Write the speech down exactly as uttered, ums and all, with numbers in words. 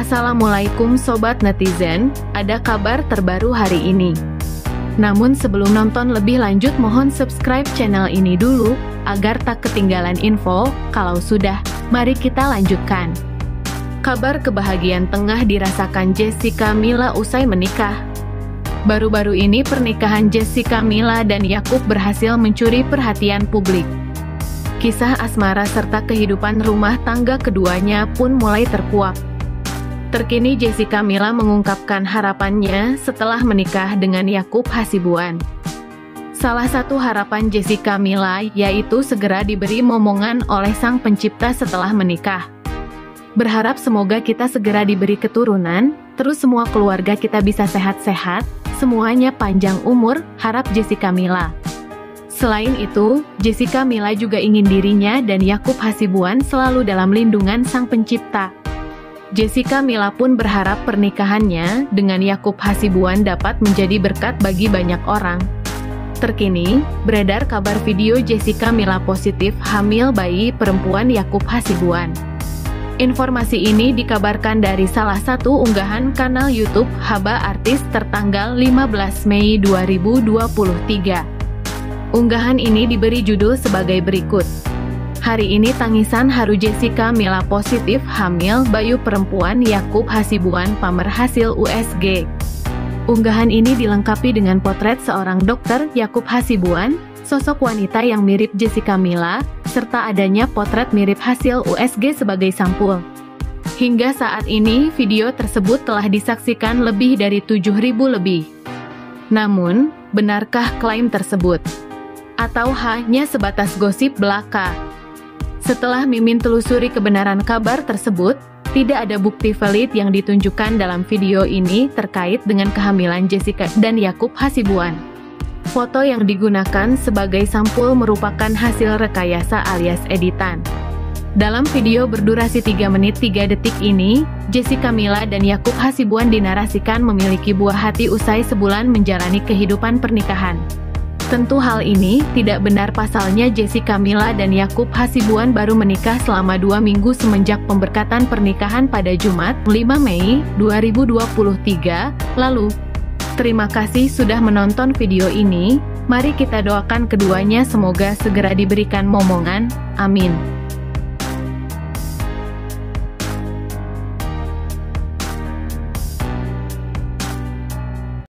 Assalamualaikum Sobat Netizen, ada kabar terbaru hari ini. Namun sebelum nonton lebih lanjut mohon subscribe channel ini dulu, agar tak ketinggalan info. Kalau sudah, mari kita lanjutkan. Kabar kebahagiaan tengah dirasakan Jessica Mila usai menikah. Baru-baru ini pernikahan Jessica Mila dan Yakub berhasil mencuri perhatian publik. Kisah asmara serta kehidupan rumah tangga keduanya pun mulai terkuak. Terkini Jessica Mila mengungkapkan harapannya setelah menikah dengan Yakub Hasibuan. Salah satu harapan Jessica Mila yaitu segera diberi momongan oleh sang pencipta setelah menikah. Berharap semoga kita segera diberi keturunan, terus semua keluarga kita bisa sehat-sehat, semuanya panjang umur, harap Jessica Mila. Selain itu, Jessica Mila juga ingin dirinya dan Yakub Hasibuan selalu dalam lindungan sang pencipta. Jessica Mila pun berharap pernikahannya dengan Yakub Hasibuan dapat menjadi berkat bagi banyak orang. Terkini, beredar kabar video Jessica Mila positif hamil bayi perempuan Yakub Hasibuan. Informasi ini dikabarkan dari salah satu unggahan kanal YouTube Haba Artis tertanggal lima belas Mei dua ribu dua puluh tiga. Unggahan ini diberi judul sebagai berikut. Hari ini tangisan haru Jessica Mila positif hamil bayi perempuan Yakub Hasibuan pamer hasil U S G. Unggahan ini dilengkapi dengan potret seorang dokter Yakub Hasibuan, sosok wanita yang mirip Jessica Mila, serta adanya potret mirip hasil U S G sebagai sampul. Hingga saat ini video tersebut telah disaksikan lebih dari tujuh ribu lebih. Namun, benarkah klaim tersebut? Atau hanya sebatas gosip belaka? Setelah Mimin telusuri kebenaran kabar tersebut, tidak ada bukti valid yang ditunjukkan dalam video ini terkait dengan kehamilan Jessica dan Yakub Hasibuan. Foto yang digunakan sebagai sampul merupakan hasil rekayasa alias editan. Dalam video berdurasi tiga menit tiga detik ini, Jessica Mila dan Yakub Hasibuan dinarasikan memiliki buah hati usai sebulan menjalani kehidupan pernikahan. Tentu hal ini tidak benar, pasalnya Jessica Mila dan Yakub Hasibuan baru menikah selama dua minggu semenjak pemberkatan pernikahan pada Jumat lima Mei dua ribu dua puluh tiga lalu. Terima kasih sudah menonton video ini, mari kita doakan keduanya semoga segera diberikan momongan, amin.